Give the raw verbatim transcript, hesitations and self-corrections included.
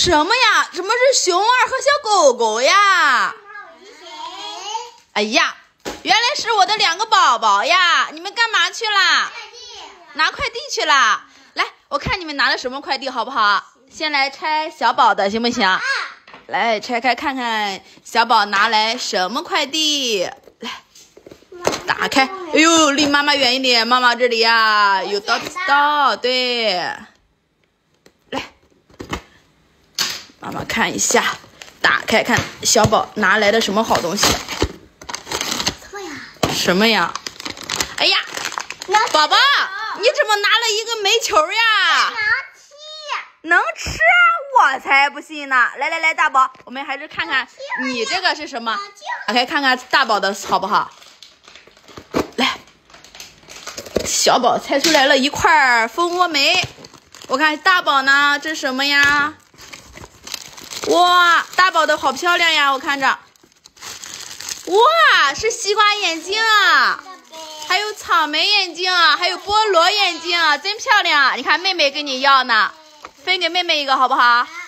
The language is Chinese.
什么呀？怎么是熊二和小狗狗呀？哎呀，原来是我的两个宝宝呀！你们干嘛去啦？拿快递去啦！来，我看你们拿的什么快递好不好？先来拆小宝的行不行？来拆开看看小宝拿来什么快递。来，打开。哎呦，离妈妈远一点，妈妈这里呀有刀子刀。对，来，妈妈看一下，打开看小宝拿来的什么好东西。什么呀？什么呀？哎呀，宝宝，你怎么拿了一个煤球呀？ 能吃， 能吃？我才不信呢！来来来，大宝，我们还是看看你这个是什么。OK， 看看大宝的好不好？来，小宝猜出来了一块蜂窝煤。我看大宝呢，这是什么呀？哇，大宝的好漂亮呀！我看着，哇，是西瓜眼镜啊，还有草莓眼镜啊，还有菠萝眼镜啊，真漂亮！你看妹妹跟你要呢。分给妹妹一个好不好？